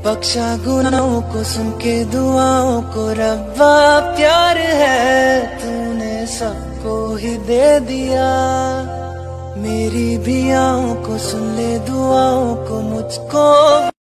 बख्शा गुनाहों को सुन के दुआओं को रब्बा, प्यार है तूने सबको ही दे दिया। मेरी भी आँखों को सुन ले दुआओं को मुझको